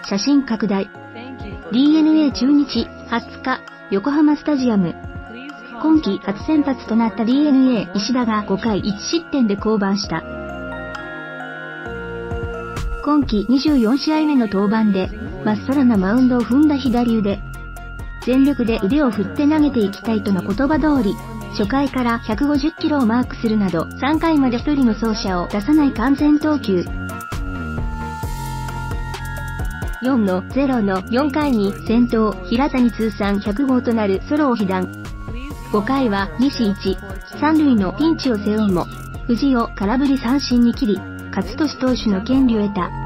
写真拡大。DNA 中日、20日、横浜スタジアム。今季初先発となった DNA 石田が5回1失点で降板した。今季24試合目の登板で、まっさらなマウンドを踏んだ左腕。全力で腕を振って投げていきたいとの言葉通り、初回から150キロをマークするなど3回まで1人の走者を出さない完全投球。4-0の4回に先頭平谷通算100号となるソロを被弾。5回は西1、3塁のピンチを背負うも、藤を空振り三振に切り、勝利投手の権利を得た。